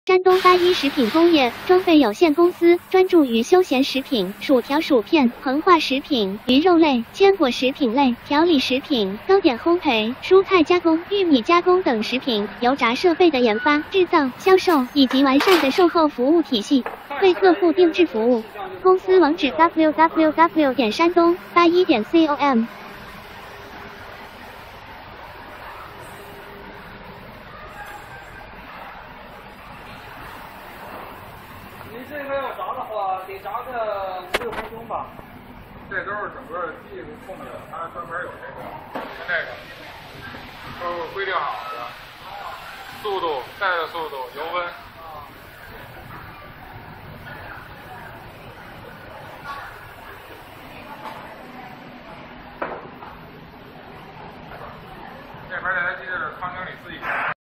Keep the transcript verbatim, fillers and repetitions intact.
山东八一食品工业装备有限公司专注于休闲食品、薯条、薯片、膨化食品、鱼肉类、坚果食品类、调理食品、糕点烘焙、蔬菜加工、玉米加工等食品油炸设备的研发、制造、销售以及完善的售后服务体系，为客户定制服务。公司网址 w w w 点山东八一点 com。 你这个要炸的话，得炸个五六分钟吧。 这都是整个机器控制的，它专门有这个，跟这个都是规定好的，速度、带的速度、油温。